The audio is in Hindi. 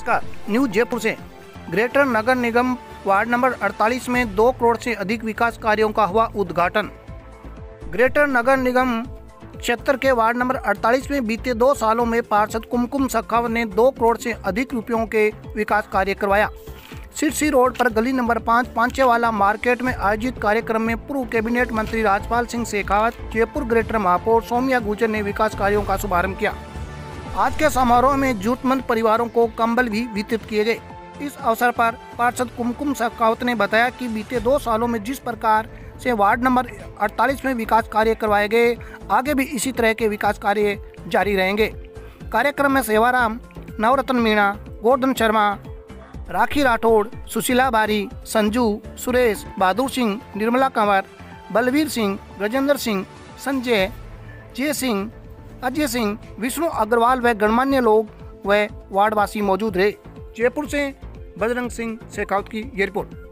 नमस्कार, न्यूज जयपुर से। ग्रेटर नगर निगम वार्ड नंबर 48 में 2 करोड़ से अधिक विकास कार्यों का हुआ उद्घाटन। ग्रेटर नगर निगम क्षेत्र के वार्ड नंबर 48 में बीते 2 सालों में पार्षद कुमकुम शेखावत ने 2 करोड़ से अधिक रुपयों के विकास कार्य करवाया। सिरसी रोड पर गली नंबर 5 पांचेवाला मार्केट में आयोजित कार्यक्रम में पूर्व कैबिनेट मंत्री राजपाल सिंह शेखावत, जयपुर ग्रेटर महापौर सौम्या गुर्जर ने विकास कार्यों का शुभारंभ किया। आज के समारोह में जरूरतमंद परिवारों को कंबल भी वितरित किए गए। इस अवसर पर पार्षद कुमकुम शेखावत ने बताया कि बीते 2 सालों में जिस प्रकार से वार्ड नंबर 48 में विकास कार्य करवाए गए, आगे भी इसी तरह के विकास कार्य जारी रहेंगे। कार्यक्रम में सेवाराम, नवरत्न मीणा, गोवर्धन शर्मा, राखी राठौड़, सुशीला बारी, संजू, सुरेश, बहादुर सिंह, निर्मला कंवर, बलवीर सिंह, गजेंद्र सिंह, संजय, जय सिंह, अजय सिंह, विष्णु अग्रवाल व गणमान्य लोग व वार्डवासी मौजूद रहे। जयपुर से बजरंग सिंह शेखावत की ये रिपोर्ट।